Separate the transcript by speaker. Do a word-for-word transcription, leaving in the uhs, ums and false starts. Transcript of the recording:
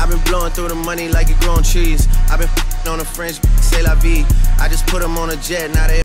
Speaker 1: I've been blowing through the money like it growing trees. I've been on a French, say la vie. I just put them on a jet, now they